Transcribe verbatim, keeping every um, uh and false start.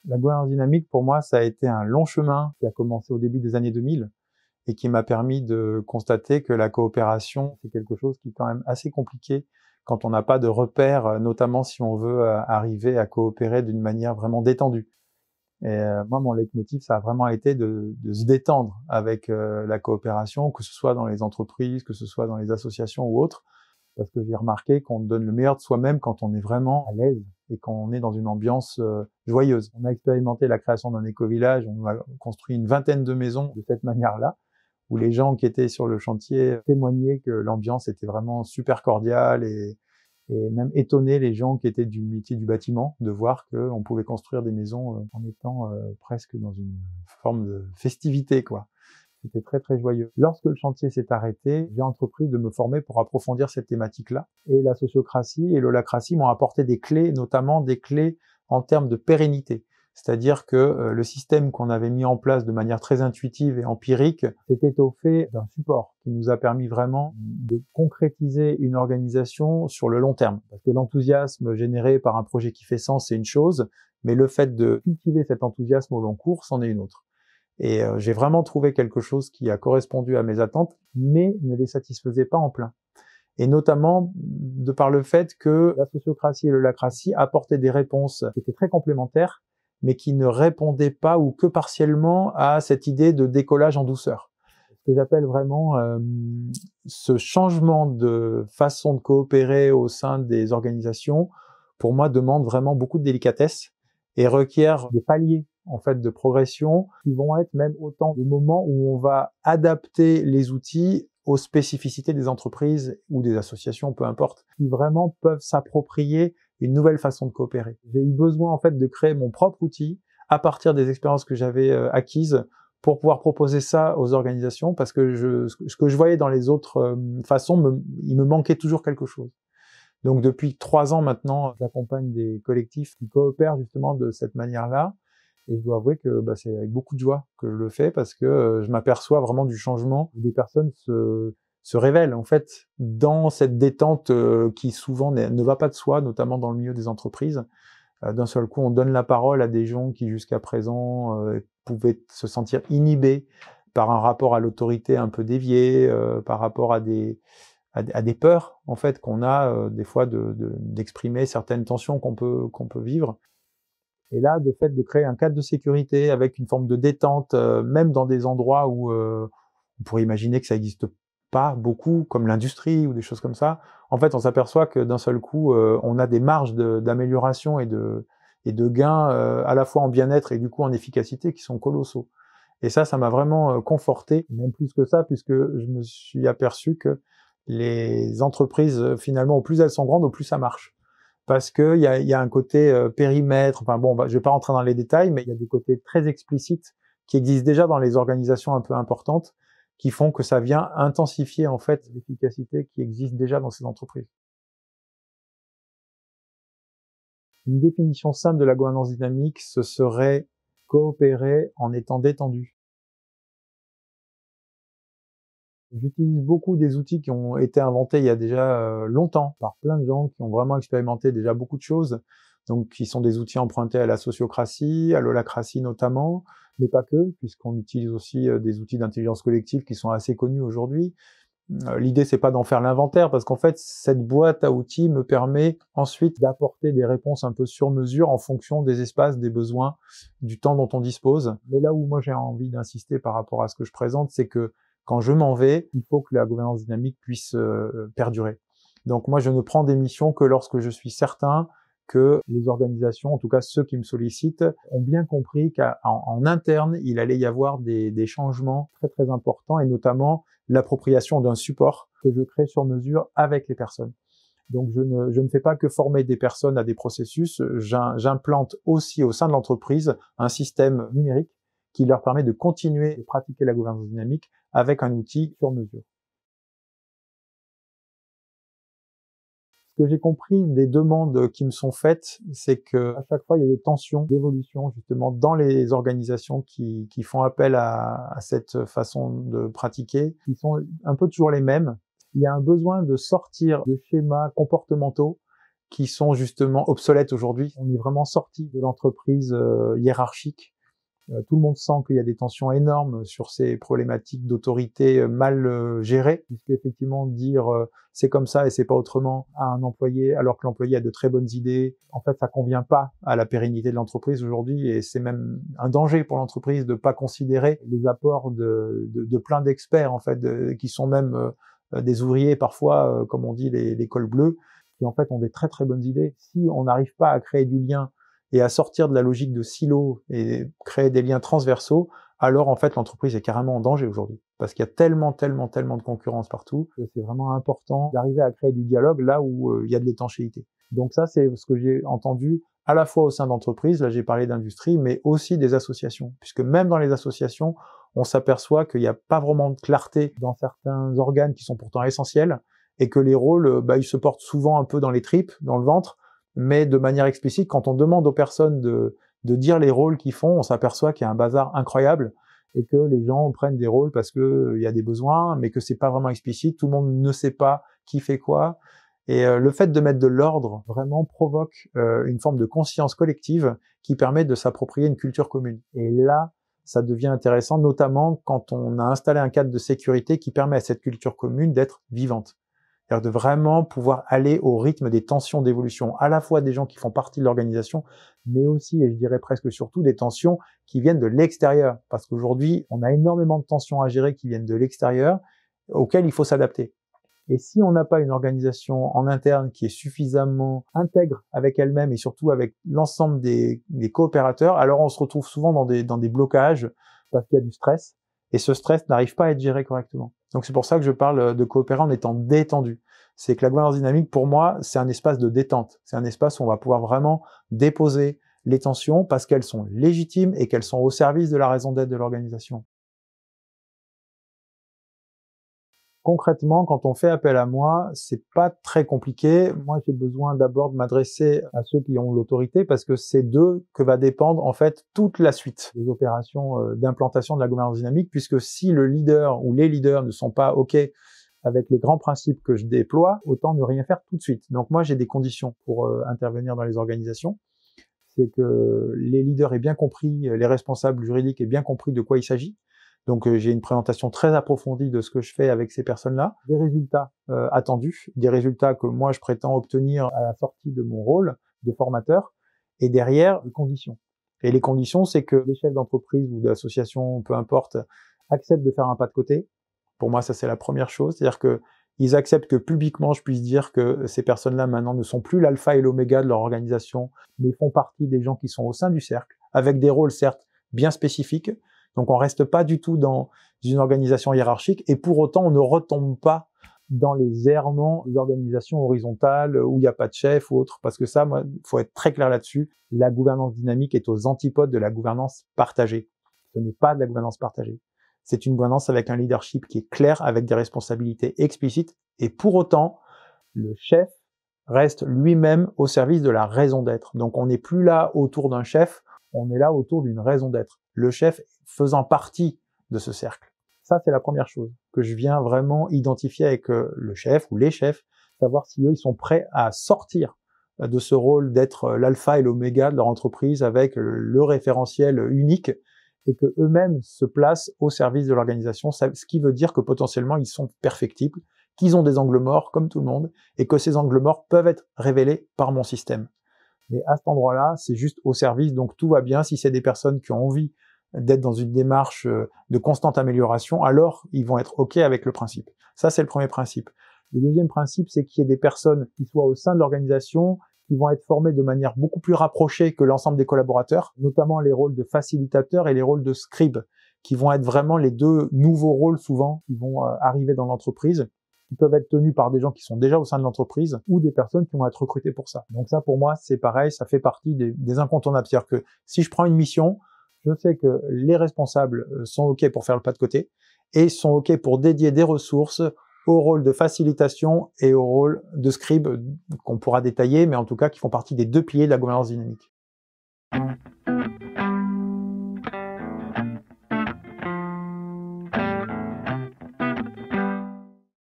La gouvernance dynamique, pour moi, ça a été un long chemin qui a commencé au début des années deux mille et qui m'a permis de constater que la coopération, c'est quelque chose qui est quand même assez compliqué quand on n'a pas de repères, notamment si on veut arriver à coopérer d'une manière vraiment détendue. Et euh, moi, mon leitmotiv, ça a vraiment été de, de se détendre avec euh, la coopération, que ce soit dans les entreprises, que ce soit dans les associations ou autres, parce que j'ai remarqué qu'on donne le meilleur de soi-même quand on est vraiment à l'aise et quand on est dans une ambiance euh, joyeuse. On a expérimenté la création d'un éco-village, on a construit une vingtaine de maisons de cette manière-là, où les gens qui étaient sur le chantier témoignaient que l'ambiance était vraiment super cordiale et, et même étonné les gens qui étaient du métier du bâtiment de voir qu'on pouvait construire des maisons en étant euh, presque dans une forme de festivité, quoi. C'était très très joyeux. Lorsque le chantier s'est arrêté, j'ai entrepris de me former pour approfondir cette thématique-là. Et la sociocratie et l'holacratie m'ont apporté des clés, notamment des clés en termes de pérennité. C'est-à-dire que euh, le système qu'on avait mis en place de manière très intuitive et empirique s'est étoffé d'un support qui nous a permis vraiment de concrétiser une organisation sur le long terme. Parce que l'enthousiasme généré par un projet qui fait sens, c'est une chose, mais le fait de cultiver cet enthousiasme au long cours, c'en est une autre. Et euh, j'ai vraiment trouvé quelque chose qui a correspondu à mes attentes, mais ne les satisfaisait pas en plein. Et notamment de par le fait que la sociocratie et l'holacratie apportaient des réponses qui étaient très complémentaires, mais qui ne répondaient pas ou que partiellement à cette idée de décollage en douceur. Ce que j'appelle vraiment euh, ce changement de façon de coopérer au sein des organisations, pour moi, demande vraiment beaucoup de délicatesse et requiert des paliers en fait de progression qui vont être même autant de moments où on va adapter les outils aux spécificités des entreprises ou des associations, peu importe, qui vraiment peuvent s'approprier une nouvelle façon de coopérer. J'ai eu besoin en fait de créer mon propre outil à partir des expériences que j'avais euh, acquises pour pouvoir proposer ça aux organisations parce que je, ce que je voyais dans les autres euh, façons, me, il me manquait toujours quelque chose. Donc depuis trois ans maintenant, j'accompagne des collectifs qui coopèrent justement de cette manière-là. Et je dois avouer que bah, c'est avec beaucoup de joie que je le fais parce que euh, je m'aperçois vraiment du changement. Des personnes se, se révèlent en fait dans cette détente euh, qui souvent ne va pas de soi, notamment dans le milieu des entreprises. Euh, d'un seul coup, on donne la parole à des gens qui jusqu'à présent euh, pouvaient se sentir inhibés par un rapport à l'autorité un peu dévié, euh, par rapport à des, à, à des peurs en fait qu'on a euh, des fois de, de, d'exprimer certaines tensions qu'on peut, qu'on peut vivre. Et là, de fait de créer un cadre de sécurité avec une forme de détente, euh, même dans des endroits où euh, on pourrait imaginer que ça n'existe pas beaucoup, comme l'industrie ou des choses comme ça, en fait, on s'aperçoit que d'un seul coup, euh, on a des marges de, d'amélioration et de, et de gains euh, à la fois en bien-être et du coup en efficacité qui sont colossaux. Et ça, ça m'a vraiment euh, conforté, même plus que ça, puisque je me suis aperçu que les entreprises, finalement, au plus elles sont grandes, au plus ça marche. Parce qu'il y a, y a un côté euh, périmètre, enfin bon, bah, je vais pas rentrer dans les détails, mais il y a des côtés très explicites qui existent déjà dans les organisations un peu importantes, qui font que ça vient intensifier en fait l'efficacité qui existe déjà dans ces entreprises. Une définition simple de la gouvernance dynamique, ce serait coopérer en étant détendu. J'utilise beaucoup des outils qui ont été inventés il y a déjà euh, longtemps par plein de gens qui ont vraiment expérimenté déjà beaucoup de choses, donc qui sont des outils empruntés à la sociocratie, à l'holacratie notamment, mais pas que, puisqu'on utilise aussi euh, des outils d'intelligence collective qui sont assez connus aujourd'hui. Euh, l'idée, c'est pas d'en faire l'inventaire, parce qu'en fait, cette boîte à outils me permet ensuite d'apporter des réponses un peu sur mesure en fonction des espaces, des besoins, du temps dont on dispose. Mais là où moi j'ai envie d'insister par rapport à ce que je présente, c'est que quand je m'en vais, il faut que la gouvernance dynamique puisse euh, perdurer. Donc moi, je ne prends des missions que lorsque je suis certain que les organisations, en tout cas ceux qui me sollicitent, ont bien compris qu'en en interne, il allait y avoir des, des changements très très importants, et notamment l'appropriation d'un support que je crée sur mesure avec les personnes. Donc je ne, je ne fais pas que former des personnes à des processus, j'implante aussi au sein de l'entreprise un système numérique qui leur permet de continuer de pratiquer la gouvernance dynamique avec un outil sur mesure. Ce que j'ai compris des demandes qui me sont faites, c'est que à chaque fois il y a des tensions d'évolution justement dans les organisations qui, qui font appel à, à cette façon de pratiquer, qui sont un peu toujours les mêmes. Il y a un besoin de sortir de schémas comportementaux qui sont justement obsolètes aujourd'hui. On est vraiment sorti de l'entreprise euh, hiérarchique. Euh, tout le monde sent qu'il y a des tensions énormes sur ces problématiques d'autorité mal euh, gérées, puisque effectivement dire euh, c'est comme ça et c'est pas autrement à un employé, alors que l'employé a de très bonnes idées, en fait ça convient pas à la pérennité de l'entreprise aujourd'hui, et c'est même un danger pour l'entreprise de pas considérer les apports de, de, de plein d'experts en fait, de, qui sont même euh, des ouvriers parfois, euh, comme on dit les, les cols bleus, qui en fait ont des très très bonnes idées. Si on n'arrive pas à créer du lien et à sortir de la logique de silo et créer des liens transversaux, alors en fait l'entreprise est carrément en danger aujourd'hui. Parce qu'il y a tellement, tellement, tellement de concurrence partout que c'est vraiment important d'arriver à créer du dialogue là où euh, il y a de l'étanchéité. Donc ça, c'est ce que j'ai entendu à la fois au sein d'entreprises, là j'ai parlé d'industrie, mais aussi des associations. Puisque même dans les associations, on s'aperçoit qu'il n'y a pas vraiment de clarté dans certains organes qui sont pourtant essentiels, et que les rôles, bah, ils se portent souvent un peu dans les tripes, dans le ventre, mais de manière explicite, quand on demande aux personnes de, de dire les rôles qu'ils font, on s'aperçoit qu'il y a un bazar incroyable et que les gens prennent des rôles parce que euh, il y a des besoins, mais que c'est pas vraiment explicite, tout le monde ne sait pas qui fait quoi. Et euh, le fait de mettre de l'ordre vraiment provoque euh, une forme de conscience collective qui permet de s'approprier une culture commune. Et là, ça devient intéressant, notamment quand on a installé un cadre de sécurité qui permet à cette culture commune d'être vivante. C'est-à-dire de vraiment pouvoir aller au rythme des tensions d'évolution, à la fois des gens qui font partie de l'organisation, mais aussi, et je dirais presque surtout, des tensions qui viennent de l'extérieur. Parce qu'aujourd'hui, on a énormément de tensions à gérer qui viennent de l'extérieur, auxquelles il faut s'adapter. Et si on n'a pas une organisation en interne qui est suffisamment intègre avec elle-même et surtout avec l'ensemble des, des coopérateurs, alors on se retrouve souvent dans des, dans des blocages parce qu'il y a du stress. Et ce stress n'arrive pas à être géré correctement. Donc c'est pour ça que je parle de coopérer en étant détendu. C'est que la gouvernance dynamique, pour moi, c'est un espace de détente. C'est un espace où on va pouvoir vraiment déposer les tensions parce qu'elles sont légitimes et qu'elles sont au service de la raison d'être de l'organisation. Concrètement, quand on fait appel à moi, c'est pas très compliqué. Moi, j'ai besoin d'abord de m'adresser à ceux qui ont l'autorité parce que c'est d'eux que va dépendre, en fait, toute la suite des opérations d'implantation de la gouvernance dynamique, puisque si le leader ou les leaders ne sont pas OK avec les grands principes que je déploie, autant ne rien faire tout de suite. Donc moi, j'ai des conditions pour euh, intervenir dans les organisations. C'est que les leaders aient bien compris, les responsables juridiques aient bien compris de quoi il s'agit. Donc euh, j'ai une présentation très approfondie de ce que je fais avec ces personnes-là, des résultats euh, attendus, des résultats que moi je prétends obtenir à la sortie de mon rôle de formateur, et derrière, les conditions. Et les conditions, c'est que les chefs d'entreprise ou d'association, peu importe, acceptent de faire un pas de côté. Pour moi, ça c'est la première chose, c'est-à-dire que ils acceptent que publiquement je puisse dire que ces personnes-là maintenant ne sont plus l'alpha et l'oméga de leur organisation, mais font partie des gens qui sont au sein du cercle, avec des rôles certes bien spécifiques. Donc on reste pas du tout dans une organisation hiérarchique et pour autant on ne retombe pas dans les errements des organisations horizontales où il n'y a pas de chef ou autre. Parce que ça, moi, faut être très clair là-dessus. La gouvernance dynamique est aux antipodes de la gouvernance partagée. Ce n'est pas de la gouvernance partagée. C'est une gouvernance avec un leadership qui est clair, avec des responsabilités explicites. Et pour autant, le chef reste lui-même au service de la raison d'être. Donc on n'est plus là autour d'un chef, on est là autour d'une raison d'être. Le chef faisant partie de ce cercle. Ça, c'est la première chose que je viens vraiment identifier avec le chef ou les chefs, savoir si eux, ils sont prêts à sortir de ce rôle d'être l'alpha et l'oméga de leur entreprise avec le référentiel unique et que eux-mêmes se placent au service de l'organisation, ce qui veut dire que potentiellement, ils sont perfectibles, qu'ils ont des angles morts comme tout le monde et que ces angles morts peuvent être révélés par mon système. Mais à cet endroit-là, c'est juste au service, donc tout va bien. Si c'est des personnes qui ont envie d'être dans une démarche de constante amélioration, alors ils vont être OK avec le principe. Ça, c'est le premier principe. Le deuxième principe, c'est qu'il y ait des personnes qui soient au sein de l'organisation, qui vont être formées de manière beaucoup plus rapprochée que l'ensemble des collaborateurs, notamment les rôles de facilitateur et les rôles de scribe, qui vont être vraiment les deux nouveaux rôles souvent qui vont arriver dans l'entreprise, qui peuvent être tenus par des gens qui sont déjà au sein de l'entreprise ou des personnes qui vont être recrutées pour ça. Donc ça, pour moi, c'est pareil, ça fait partie des, des incontournables. C'est-à-dire que si je prends une mission, je sais que les responsables sont OK pour faire le pas de côté et sont OK pour dédier des ressources au rôle de facilitation et au rôle de scribe qu'on pourra détailler, mais en tout cas qui font partie des deux piliers de la gouvernance dynamique.